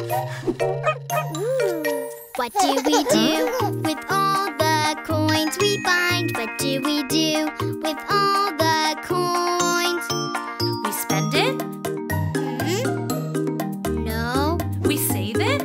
What do we do with all the coins we find? What do we do with all the coins? We spend it? No. We save it?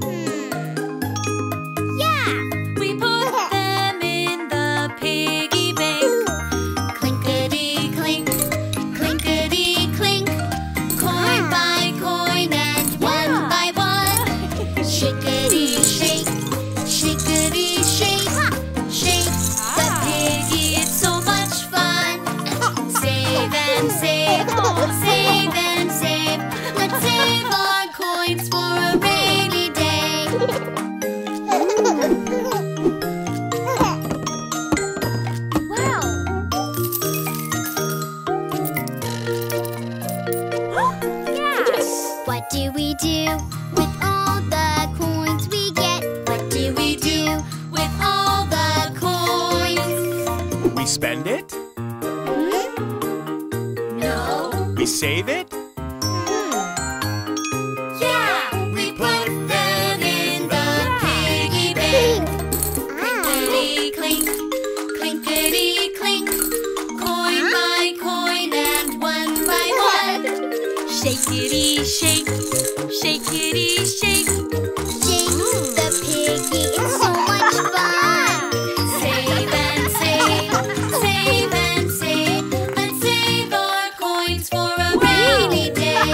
Yeah. We put them in the piggy bank. Clinkety clink, clinkety clink. Coin by coin and one by one. Shickety shake, shickety shake. Shake the piggy, it's so much fun. Save and save, save and save. Let's save our coins for a rainy day. Wow. Yes! What do we do with all the coins we get? What do we do with all the coins? We spend it? No. We save it? Yeah, we put them in the piggy bank. Clinkety clink, clinkety clink. Coin by coin and one by one. Shakety shake, shakety shake. Shake the piggy, it's so much fun. Save and save, save and save. Let's save our coins for a rainy day.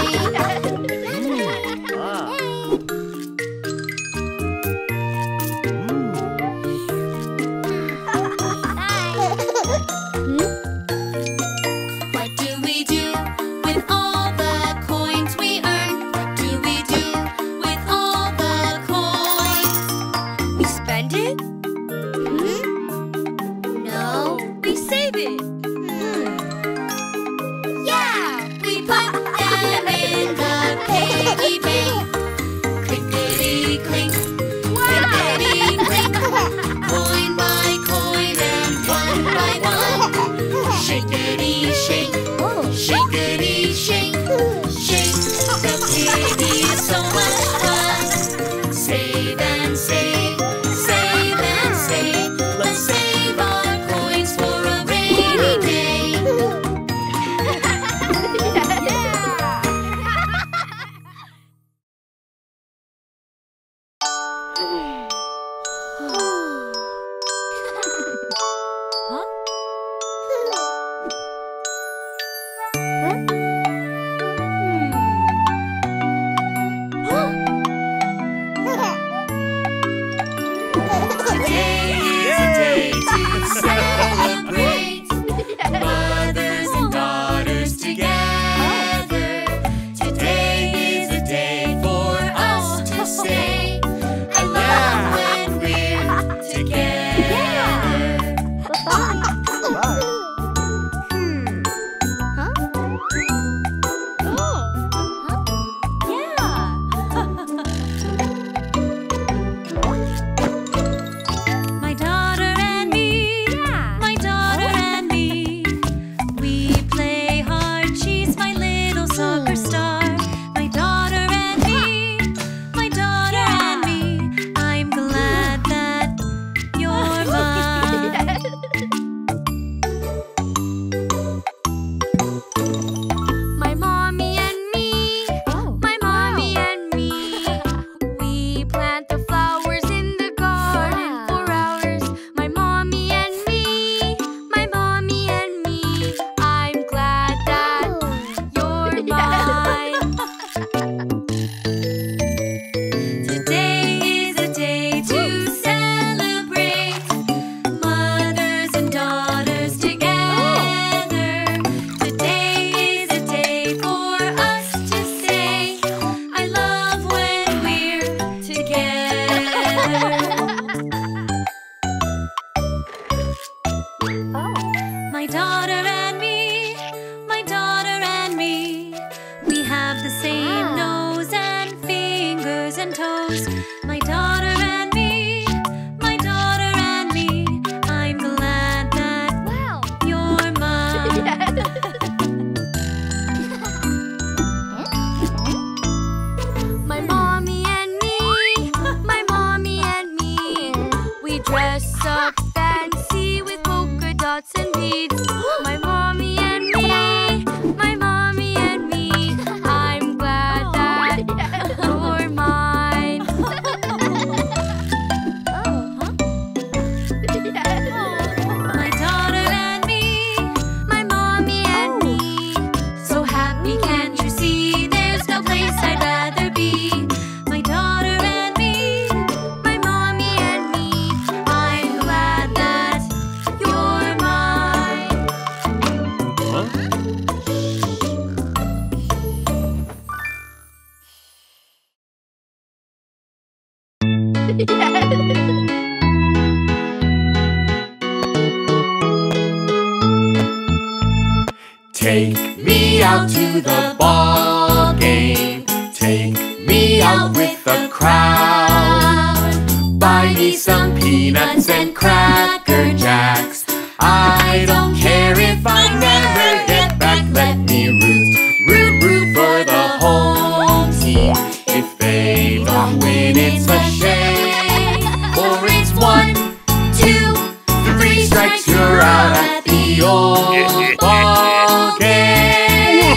What do we do with all the coins we earn? What do we do with all the coins? We spend it? No. We save it? Yeah, we put them in the piggy bank. Clinkety clink, clinkety clink. Coin by coin and one by one. Shakety shake, shakety shake. Shake the piggy, it's so much fun. Save and save, save and save. Let's save our coins for a rainy day. Today is a day to celebrate. Mothers and daughters together. Today is a day for us to say, I love when we're together. My daughter and me, my daughter and me. We play hard, she's my little soccer star. My daughter and me, my daughter and me. I'm glad that you're mine. My mommy and me, my mommy and me. We plant the flowers in the garden for hours. My mommy and me, my mommy and me. I'm glad that you're mine. Today is a day to celebrate. Mothers and daughters together. Today is a day for us to say, I love when we're together. My daughter and me, my daughter and me. We have the same nose and fingers and toes. My daughter and me, my daughter and me. I'm glad that you're mine. My mommy and Take me out to the ball game. Take me out with the crowd. Buy me some peanuts and Cracker Jacks. I don't care if I never get back. Let me root for the home team. If they don't win, it's a shame. For it's 1, 2, 3 strikes, you're out at the old ball game.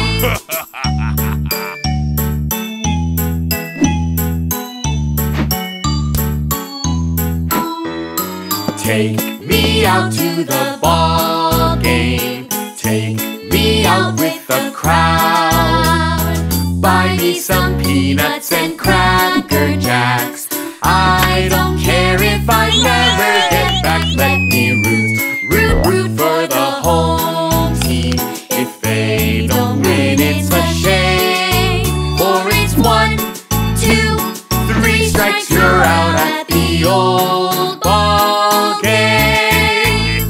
Take me out to the ball game. Take me out with the crowd. Buy me some peanuts and Cracker Jacks. I don't care if I never get back. Let me root for the home team. If they don't win, it's a shame. For it's 1, 2, 3 strikes, you're out at the old ball game.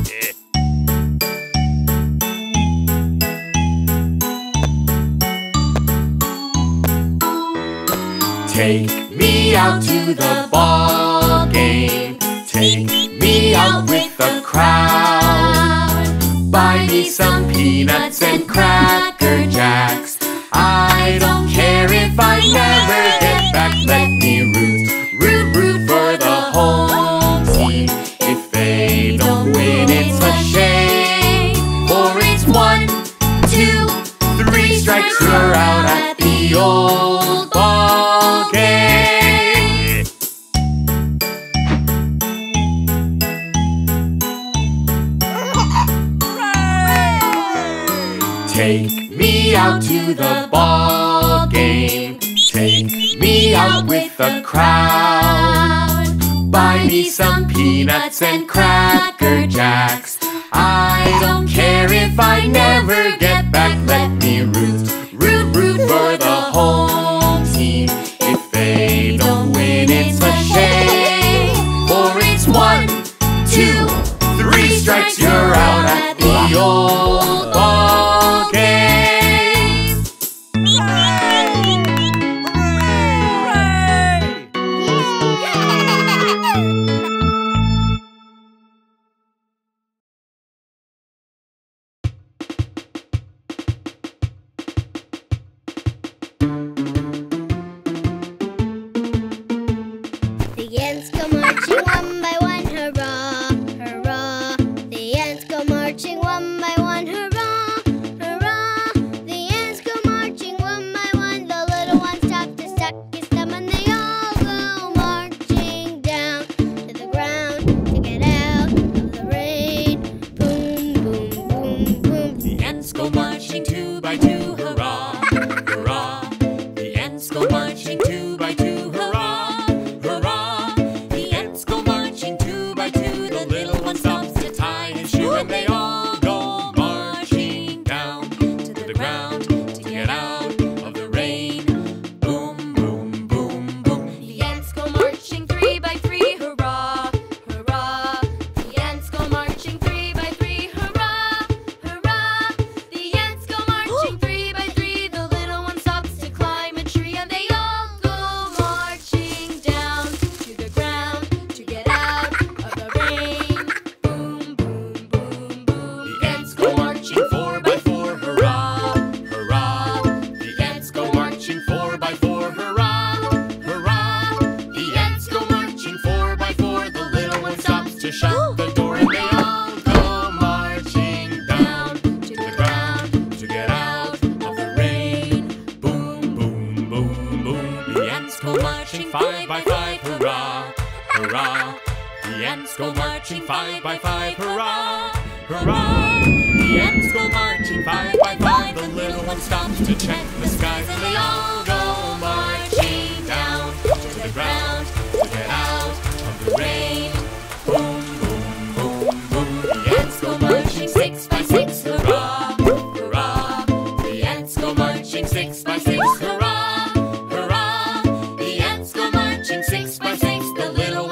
Take me out to the ball game. Take me out with the crowd. Buy me some peanuts and Cracker Jacks. I don't care if I never get back. Let me root for the home team. If they don't win, it's a shame. For it's 1, 2, 3 strikes, you're out at the old ball game. Take me out to the ball game. Take me out with the crowd. Buy me some peanuts and Cracker Jacks. I don't care if I never get back. Let me root for the home team. If they don't win, it's a shame. For it's 1, 2, 3 strikes, you're out at the old ball game. The ants go marching one by one, hurrah, hurrah. The ants go marching one by one, hurrah, hurrah. The ants go marching one by one. The little one stops to suck his thumb, and they all go marching down to the ground to get out of the rain. Boom, boom, boom, boom. The ants go marching 2 by 2, hurrah, hurrah. The ants go marching 2 by 2, hurrah, hurrah. The ants go marching 2 by 2. The little one stops to tie his shoe, and they all go marching down to the ground to get out of the rain. Boom, boom, boom, boom. The ants go marching 3 by 3, hurrah, hurrah. The ants go marching 3 by 3, hurrah, hurrah. The ants go marching 3 by 3. The little one stops to climb a tree, and they all go marching down to the ground to get out of the rain. Boom, boom, boom, boom. The ants go marching 4 by 4, hurrah, hurrah. The ants go marching 4 by 4, hurrah, hurrah. The ants go marching 4 by 4. The little one stops to shut the door, and they all go marching down to the ground to get out of the rain. Boom, boom, boom, boom. The ants go marching 5 by 5, hurrah, hurrah. The ants go marching 5 by 5, hurrah, hurrah. The ants go marching 5 by 5. The little one stops to check the skies, and they all go marching down to the ground to get out of the rain. Boom, boom, boom, boom. The ants go marching 6 by 6, hurrah, hurrah. The ants go marching 6 by 6, hurrah, hurrah. The ants go marching 6 by 6. The little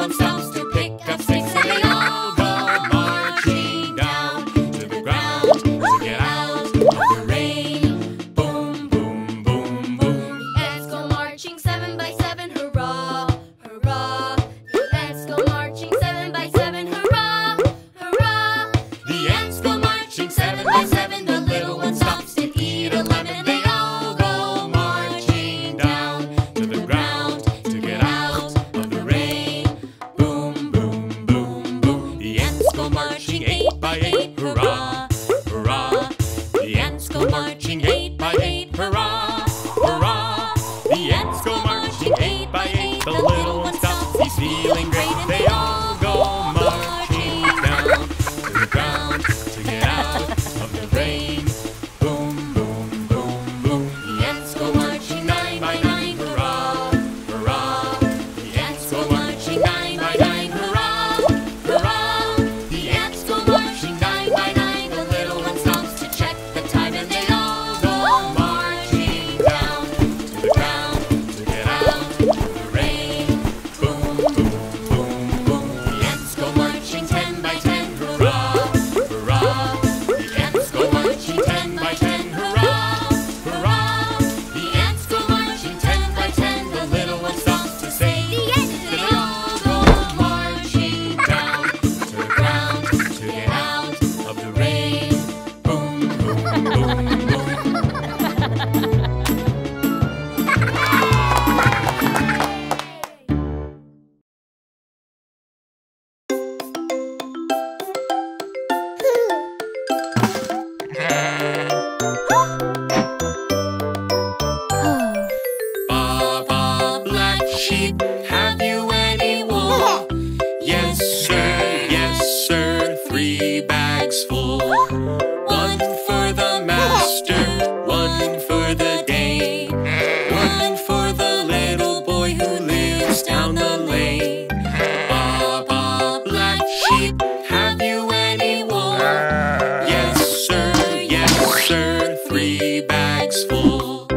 bags full.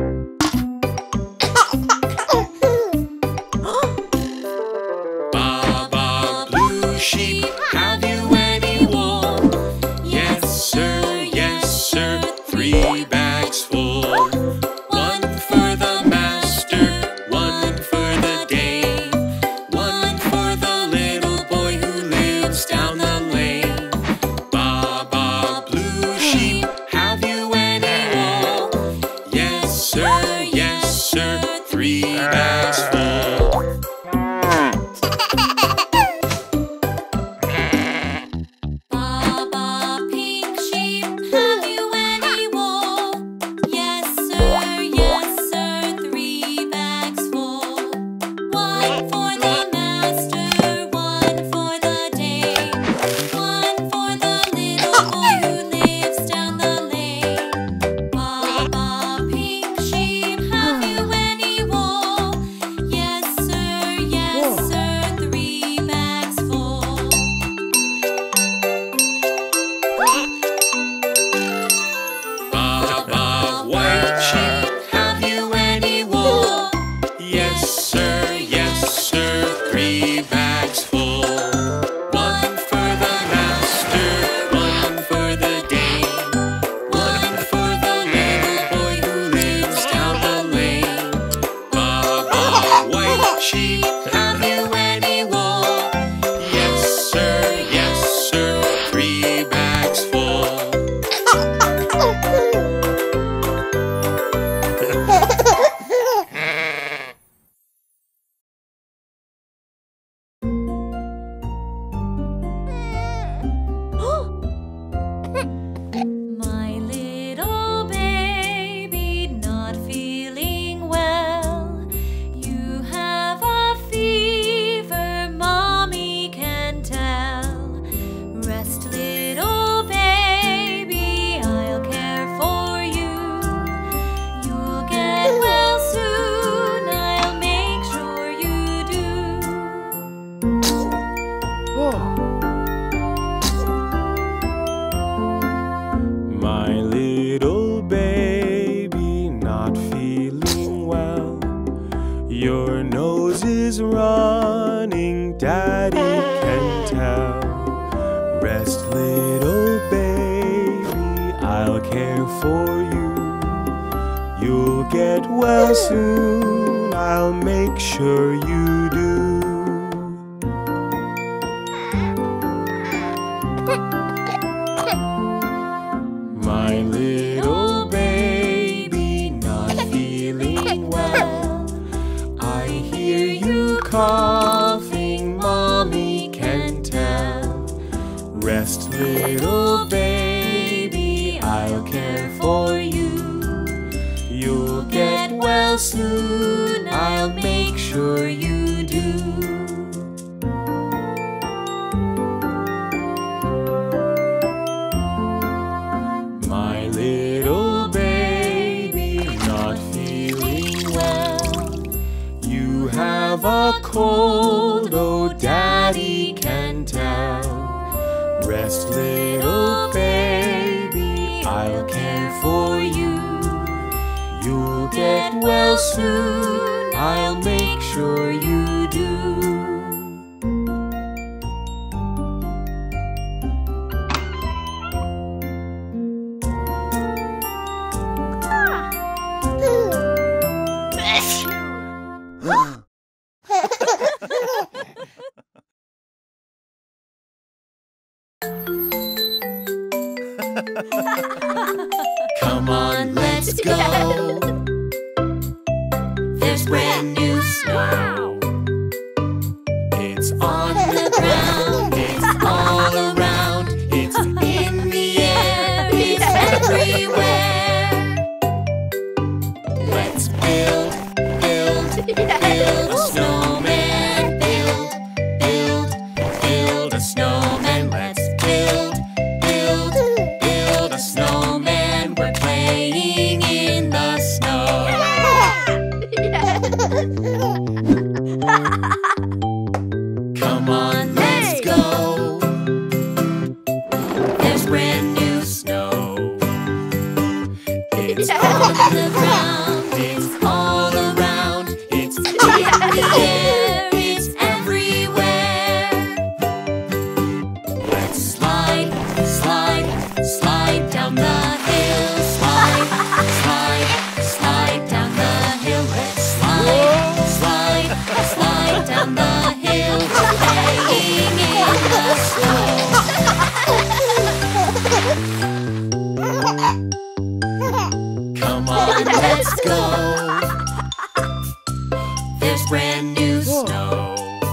Baba Blue Sheep, have you any wool? Yes sir, 3 bags full. 1 for the master, 1 for the dame, 1 for the little boy who lives down the lane. Baba Blue Sheep, have you any wool? Yes sir, 3 bags full. Baba Pink Sheep, have you any wool? Yes sir, 3 bags full. 1 for the master, 1 for the dame, 1 for the little boy who lives down the lane. Baba Pink Sheep, have you any wool? Yes sir, 3 bags full. Baba White Sheep, have you any wool? Yes sir, 3 bags full. 1 for the master, 1 for the dame, 1 for the little boy who lives down the lane. Baba White Sheep, have you any wool? Yes sir, 3 bags full. My little baby not feeling well. You have a fever, mommy can tell. Rest, little baby, I'll care for you. You'll get well soon, I'll make sure you do. My little baby not feeling well. Your nose is running, Daddy can tell. Rest, little baby, I'll care for you. You'll get well soon, I'll make sure you do. My little baby not feeling well. I hear you coughing, mommy can tell. Rest, little baby, I'll care for you. You'll get well soon, I'll make sure you do. My little baby not feeling well. You have a cold, oh Daddy can tell. Rest, little baby, I'll care for you. You'll get well soon, I'll make sure you do. Come on, let's go. There's brand new snow. It's on the ground, it's all around, it's in the air, it's everywhere. Let's build a snowman. Build a snowman. Let's build a snowman. We're playing in the snow. Come on, let's go. There's brand new snow. It's all on the ground, it's all around, it's in the air, it's everywhere. Let's slide, slide, slide down the hill. Slide, slide, slide down the hill. Let's slide, slide, slide down the hill. Playing in the snow. Come on, let's go. There's brand new snow.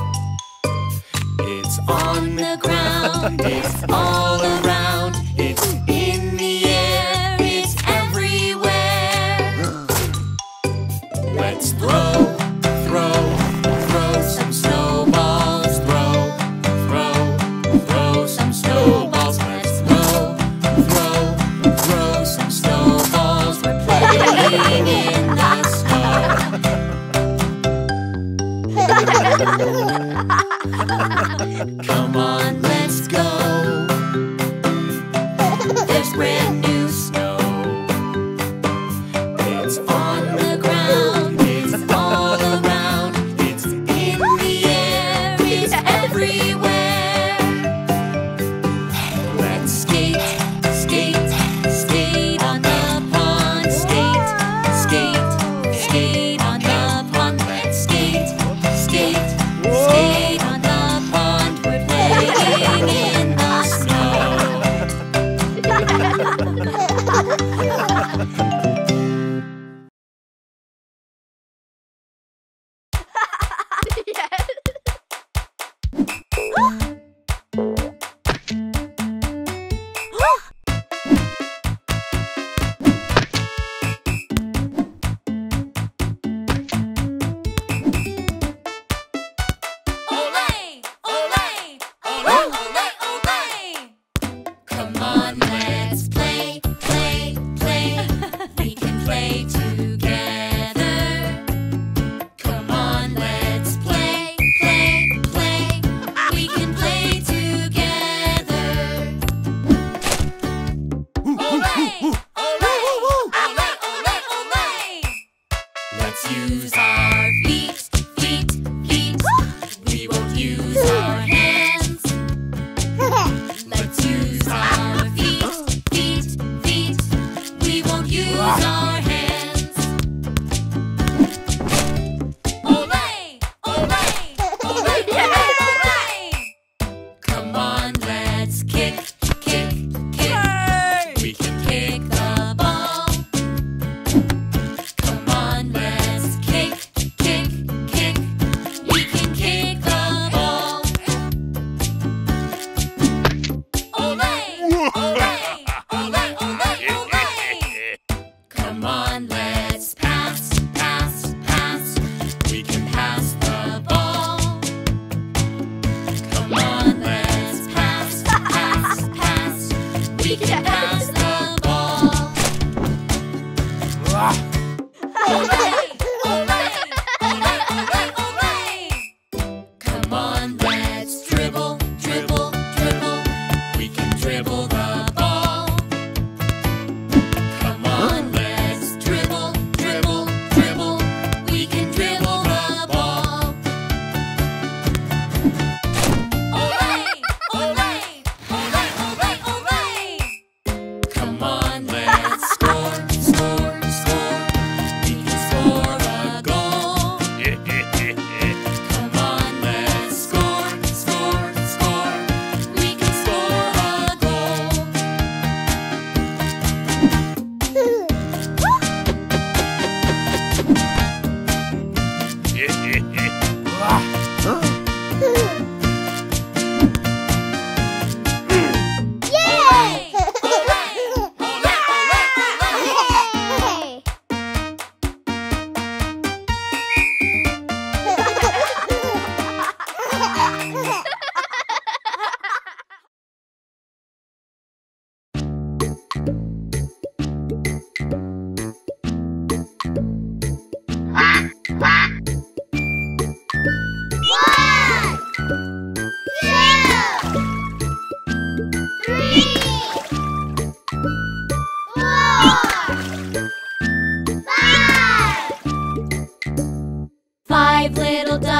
It's on the ground, it's all around, it's in the air, it's everywhere. Let's throw, throw, throw some snowballs. Throw, throw, throw some snowballs. Let's throw, throw, throw some snowballs. We're playing in the snow. Come on, let's go. There's brand new snow. It's on the ground, it's all around, it's in the air, it's everywhere. Let's skate, skate, skate on the pond. Skate, skate, skate on the pond. Let's skate, skate, skate on the pond. We're playing in the snow. Olé, olé, olé, olé, olé. Come on, let's play, play, play. We can play together. Come on, let's play, play, play. We can play together. Olé, olé, olé, olé, olé. Let's use our feet, feet, feet. We won't use our hands. Let's use our feet, feet, feet. We won't use our hands. Olé, olé, olé, olé, olé. Come on, let's kick, kick, kick. We can kick the ball. Come on, let's kick, kick, kick. We can kick the ball. Olé, olé, olé, olé, olé. Come on, let's pass, pass, pass. We can pass the ball. Come on, let's pass, pass, pass. We can pass the ball. Olé, olé, olé, olé, olé. Come on, let's dribble, dribble, dribble. We can dribble the ball. Come on, let's dribble, dribble, dribble. We can dribble the ball. Olé, olé, olé, olé, olé. Come on, let's score, score, score. We can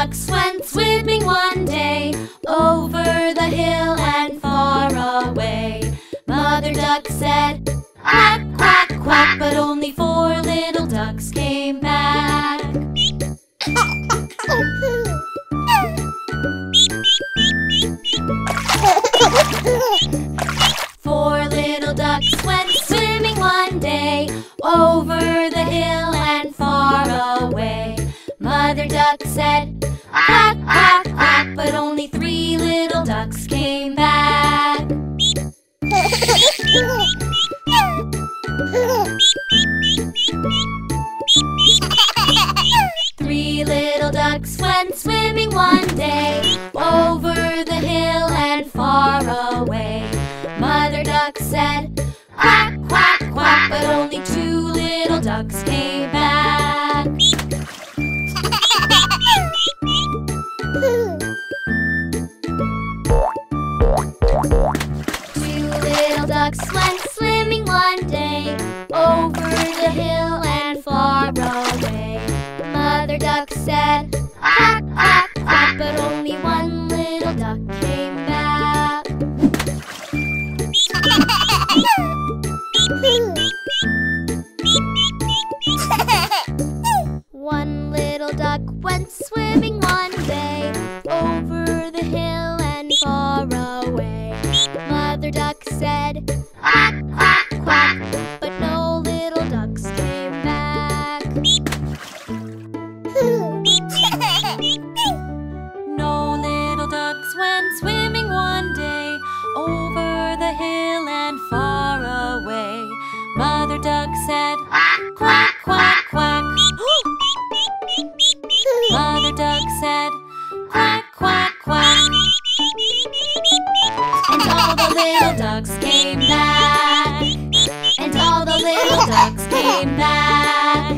ducks went swimming one day over the hill and far away. Mother duck said, quack, quack, quack, but only 4 little ducks came back. 4 little ducks went swimming one day over the hill and far away. Mother duck said, quack, quack, quack, but only 3 little ducks came back. 3 little ducks went swimming one day over the hill and far away. Mother duck said, quack, quack, quack, but only 2 little ducks came back. 2 little ducks went swimming one day over the hill and far away. Mother duck said, quack, quack, quack, but only 1 little duck came back. 1 little duck went swimming one day over the hill and far away. Mother duck said, quack, quack, quack, but no little ducks came back. No little ducks went swimming one day over the hill and far away. Mother duck said, quack, quack, quack. Mother duck said, quack, quack, quack. And all the little ducks came back. And all the little ducks came back.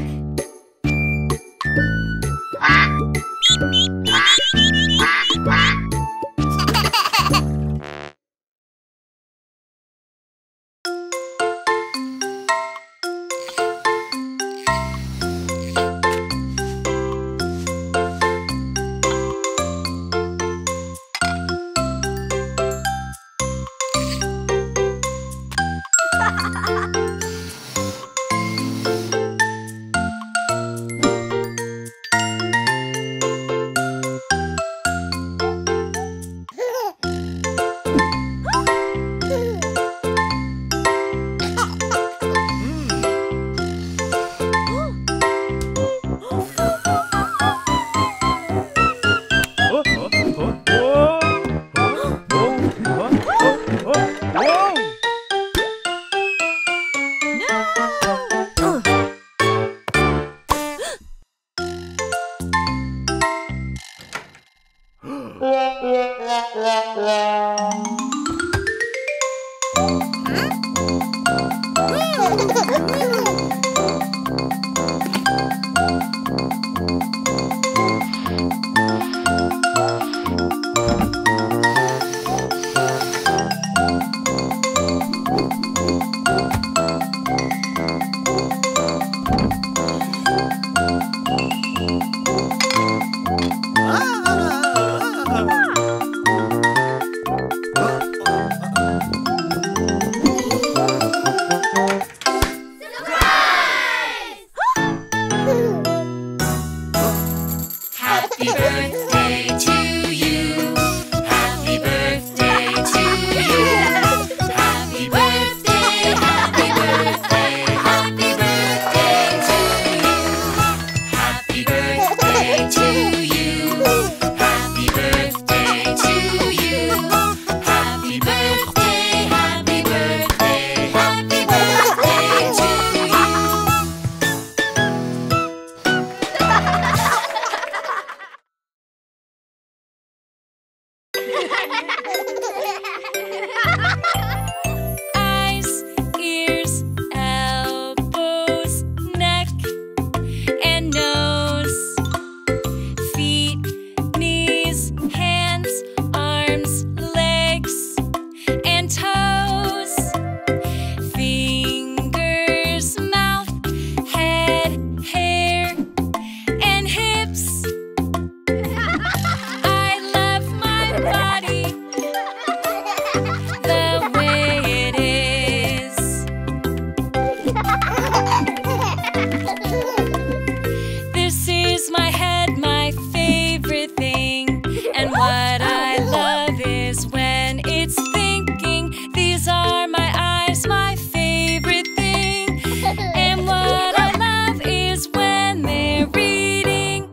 This is my head, my favorite thing. And what I love is when it's thinking. These are my eyes, my favorite thing. And what I love is when they're reading.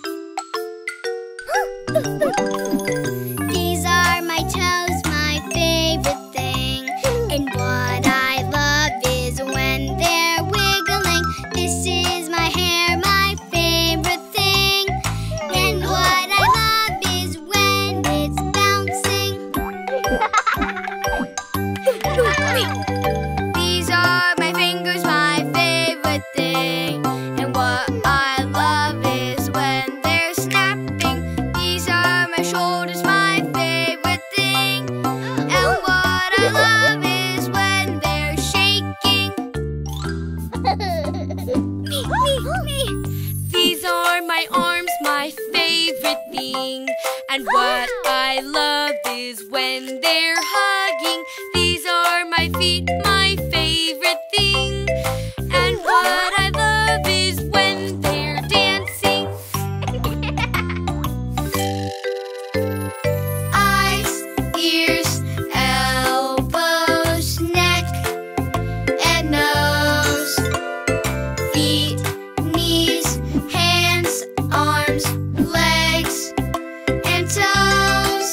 These are my toes, my favorite thing. And what I love is when they're wiggling. This is my hair, my favorite thing. And what I love is when it's bouncing. These are my fingers, my favorite thing. And what I love is when they're snapping. These are my shoulders, my favorite thing. And what I love is when they're shaking. Me. These are my arms, my favorite thing. And what I love is when they're hugging. These are my feet, my favorite thing. And what I love is when they're dancing. Eyes, ears, elbows, neck, and nose. Feet, knees, hands, arms, legs, and toes.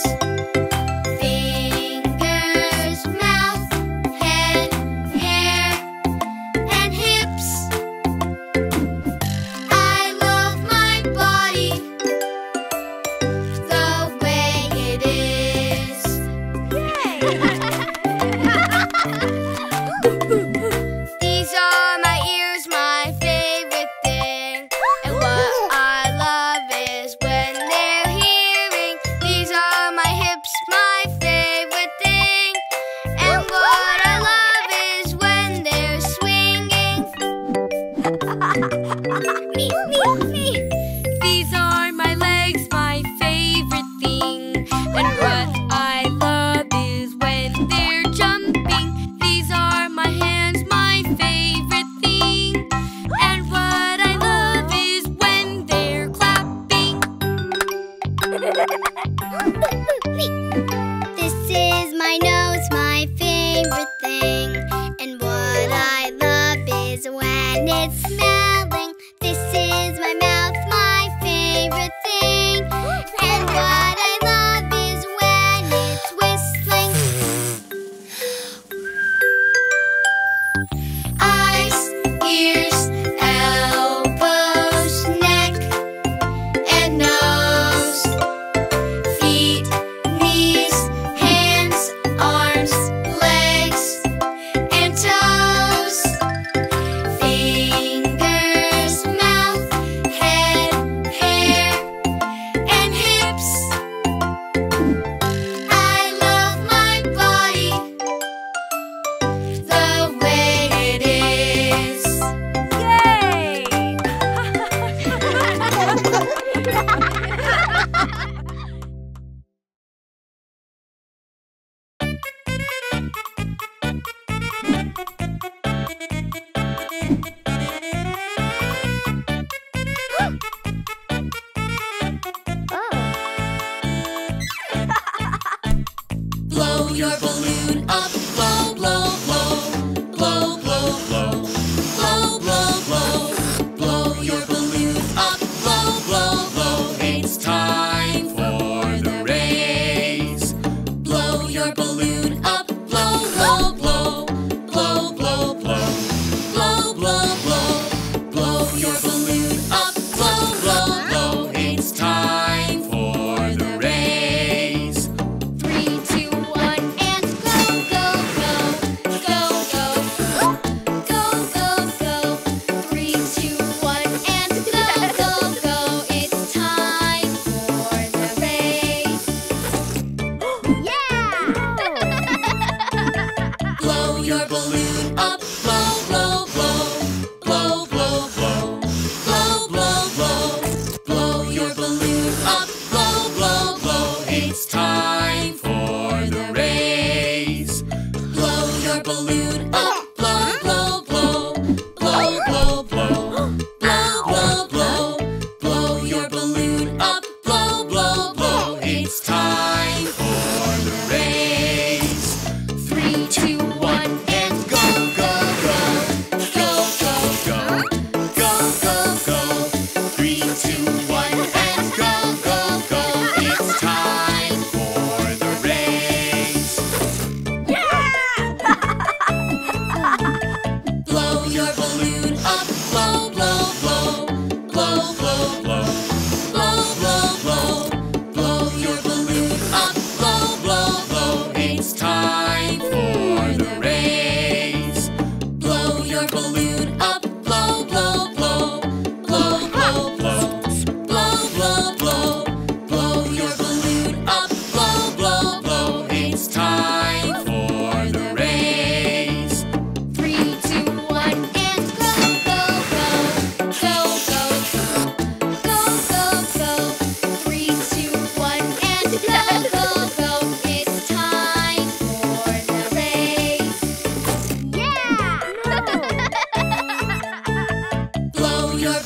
Fingers, mouth, head, hair, and hips. I love my body the way it is. These are my ears, my favorite thing. And what I love is when they're hearing. These are my hips, my favorite thing. And what I love is when they're swinging. Me. These are my legs, my favorite thing. And what I love is when they're jumping. These are my hands, my favorite thing. And what I love is when they're clapping. This is my nose, my favorite thing. And what I love is when it's smelling. This is my mouth, my favorite thing. And what I love is when it's whistling. Eyes, ears, elbows, neck, and nose. Feet, knees, hands, arms, legs, and toes. Fingers, mouth, head, hair, and hips. I love my body the way it is. Blow your balloon up, blow, blow, blow. Blow, blow, blow. Blow, blow, blow. Blow your balloon up, blow, blow, blow. It's time for the race. Blow your balloon up, blow, blow, blow. Blow, blow, blow. Blow, blow, blow. Blow your balloon up, blow, blow, blow. It's time for the race. 3, 2, 1, and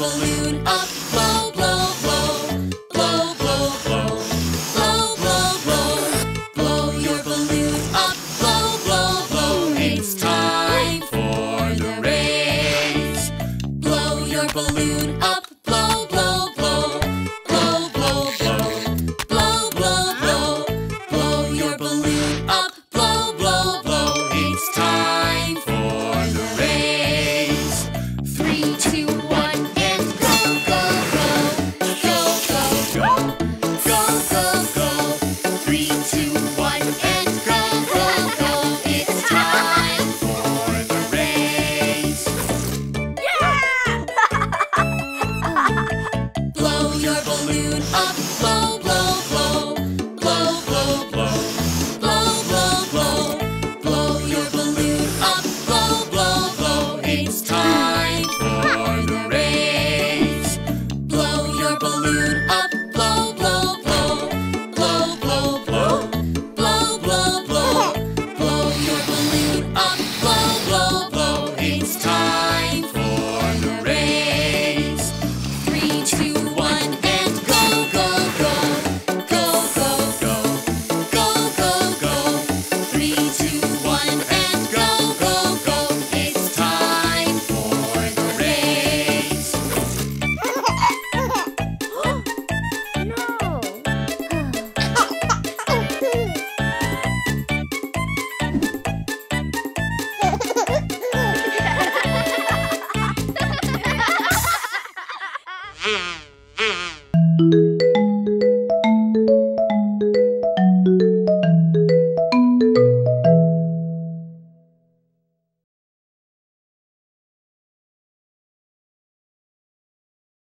balloon up, blow, blow, blow. Blow, blow, blow. Blow, blow, blow. Blow your balloon up, blow, blow, blow. It's time for the race. Blow your balloon up, blow, blow, blow. Blow, blow, blow. Blow, blow, blow. Blow your balloon up, blow, blow, blow. It's time for the race. 3, 2, 1, and go, go, go. Go, go, go. Go, go, go. 3, 2, 1, and go, go, go. It's time for the race. Blow your balloon up,